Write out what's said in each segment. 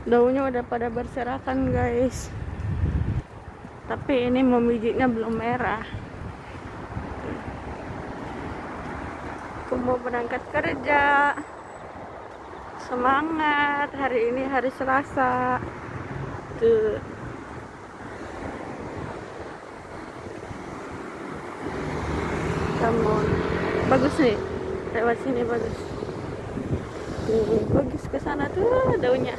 Daunnya udah pada berserakan guys, tapi ini memijitnya belum merah. Aku mau berangkat kerja, semangat. Hari ini hari Selasa tuh. Kamu bagus nih, lewat sini bagus tuh, bagus ke sana tuh daunnya.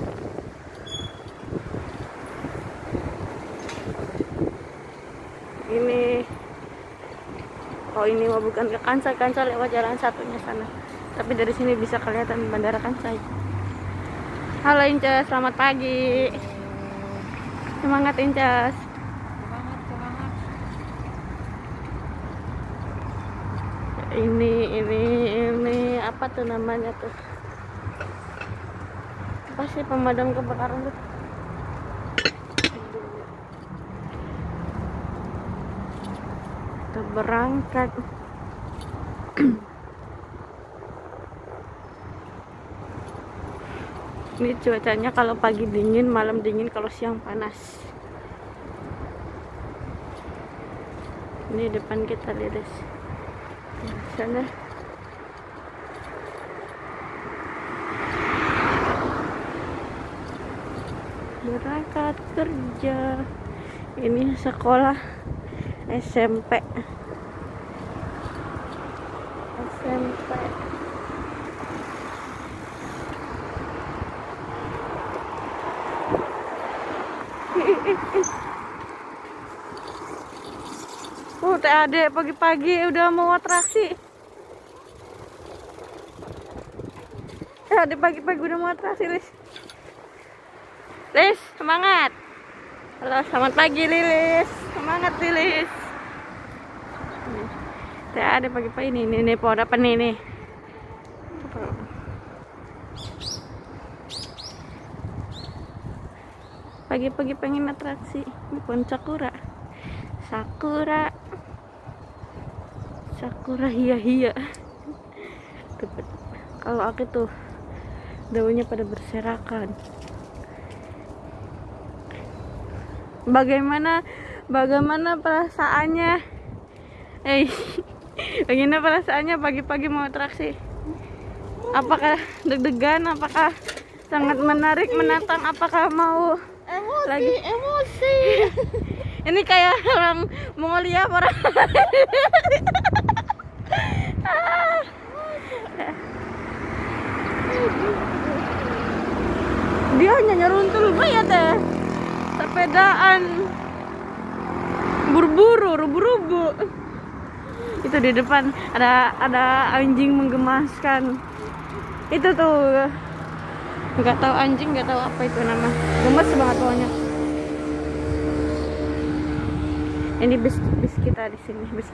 Ini oh ini mah bukan ke Kansai, Kansai lewat jalan satunya sana, tapi dari sini bisa kelihatan bandara Kansai. Halo Incas, selamat pagi. Semangat Incas. Ini apa tuh namanya tuh? Apa sih pemadam kebakaran tuh? Kita berangkat. Ini cuacanya kalau pagi dingin, malam dingin, kalau siang panas. Ini depan kita liris. Sana. Berangkat kerja. Ini sekolah SMP. Adek pagi-pagi udah mau atraksi. Adek pagi-pagi udah mau atraksi, Lis. Lis, semangat. Halo, selamat pagi Lilis. Semangat Lilis. Adek pagi-pagi nih pohon apa nih? Pagi-pagi pengen atraksi. Ini pohon sakura hiya. Kalau aku tuh daunnya pada berserakan. Bagaimana perasaannya? Bagaimana perasaannya pagi-pagi mau atraksi? Apakah deg-degan? Apakah sangat menarik, menantang? Apakah mau emosi? Ini kayak orang Mongolia, orang dia hanya nyeruntul ya teh, sepedaan, buru-buru, rubu-rubu. Itu di depan ada anjing menggemaskan. Itu tuh nggak tahu anjing, nggak tahu apa itu nama, gemes banget pokoknya. Ini bis kita di sini, bis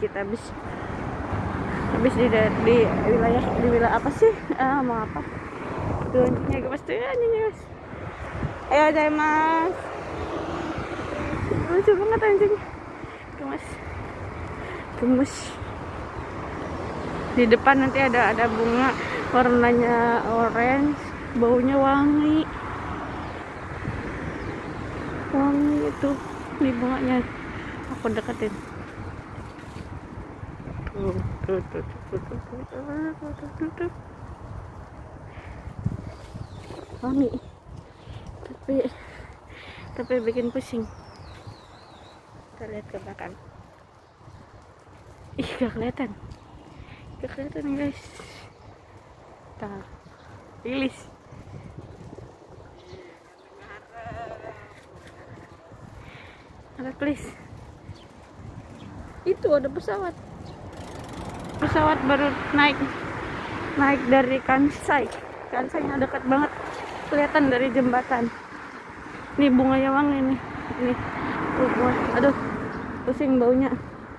di wilayah apa sih? Mau apa? Tuh anjingnya gemes tuh, anjingnya guys. Ayo aja mas, lucu banget anjingnya, gemes. Di depan nanti ada bunga warnanya orange, baunya wangi itu. Ini bunganya aku deketin. Wangi, tapi bikin pusing. Kita lihat ke belakang. Ih, gak kelihatan guys. Tuh, Lilis. Ada please. Itu ada pesawat baru naik dari Kansainya dekat banget, kelihatan dari jembatan. Ini bunganya wangi nih. Ini aduh, pusing baunya.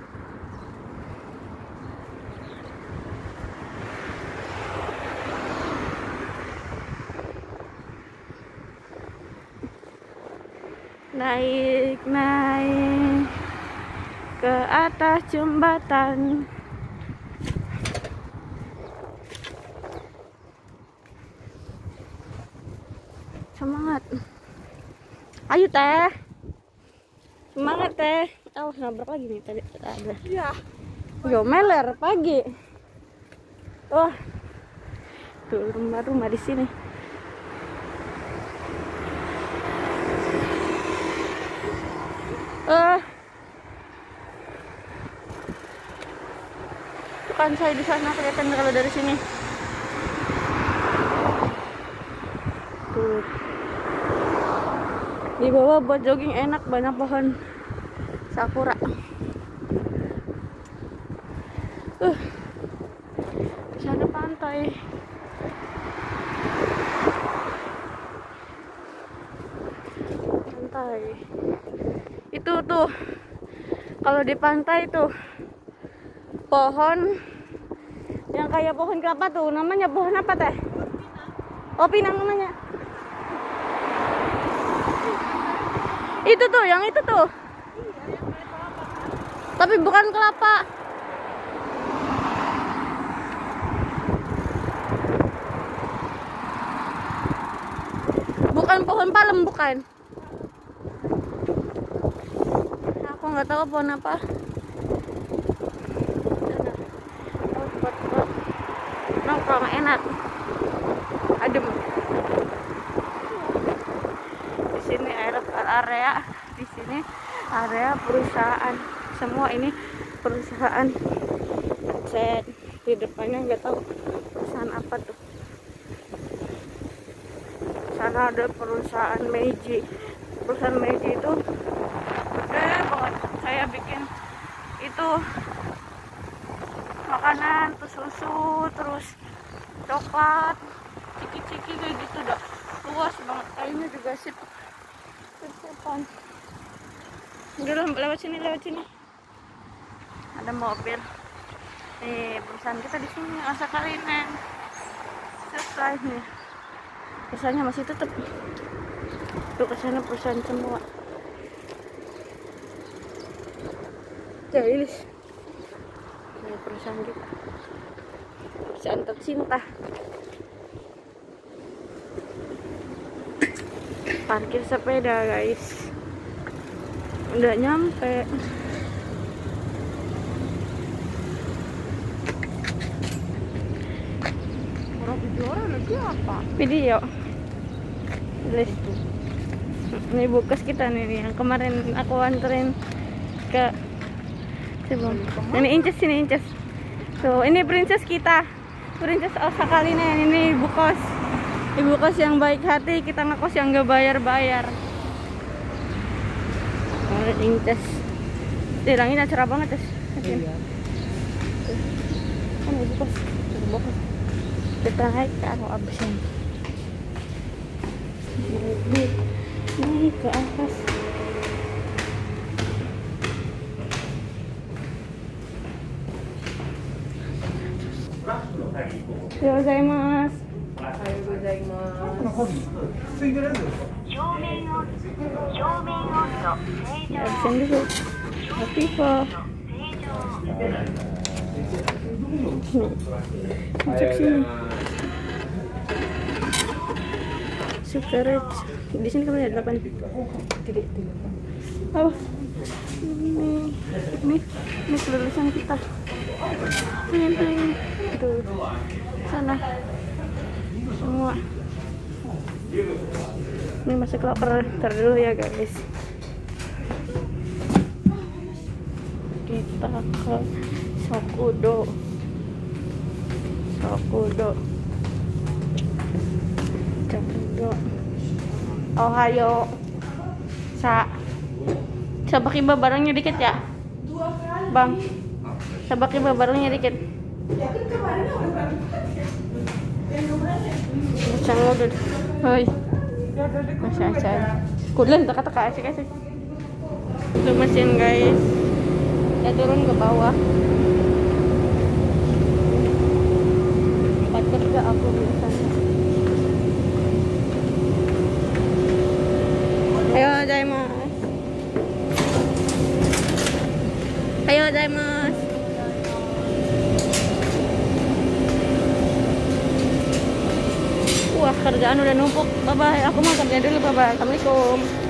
Naik ke atas jembatan. Semangat. Ayo teh. Semangat teh. Oh, nabrak lagi nih tadi ada. Iya. Yo meler pagi. Wah. Tuh rumah-rumah di sini. Bukan saya di sana kelihatan kalau dari sini. Tuh. Di bawah buat jogging enak, banyak pohon sakura. Di sana pantai. Pantai. Itu tuh. Kalau di pantai tuh pohon yang kayak pohon kelapa tuh, namanya pohon apa teh? Oh, pinang namanya. Itu tuh, yang itu tuh. Tapi bukan kelapa. Bukan pohon palem, bukan. Aku nggak tahu pohon apa. Nongkrong enak, adem. Di sini area, di sini area perusahaan. Semua ini perusahaan. Set di depannya nggak tahu perusahaan apa tuh. Sana ada perusahaan Meiji. Perusahaan Meiji itu gede banget. Saya bikin itu makanan, terus susu, terus coklat, ciki-ciki kayak gitu dah. Luas banget, kayunya juga sip. Sip-sipan. Udah lewat sini. Ada mobil. Nih, perusahaan kita di sini, Asa Kalinen. Subscribe nih. Perusahaannya masih tutup. Tuh kesana perusahaan semua. Jailis. Ini perusahaan kita, perusahaan tercinta. Parkir sepeda guys, udah nyampe. Video ini bukas kita nih yang kemarin aku anterin ke ini Inces, tuh ini princess kita, princess Asa Kalinen. Ini ibu kos yang baik hati, kita ngekos yang gak bayar. Inces bilangin cerah banget Ces. Iya. Kan ibu kos kita naik ke abis ini naik ke atas. Gozaimasu. Absen dulu. Hafifa. Masuk sini. Superage. Di sini kamu ada 8. Oh. Ini kelulusan kita. Ini. Tuh. Sana. Semua. Ini masih lapar. Ntar dulu ya guys. Kita ke Shokudo. Ohayo. Sabakiba barangnya dikit ya? Bang. Sabakiba barangnya dikit. Macam udah. Hoi. Masih aja. Kulen teka-teka asik-asik. Itu mesin guys. Kita turun ke bawah. Tempat kerja aku biasanya. Ayo gozaimasu. Ayo gozaimasu. Wah, kerjaan udah numpuk. Bye bye. Aku mau kerja dulu. Bye bye. Assalamualaikum.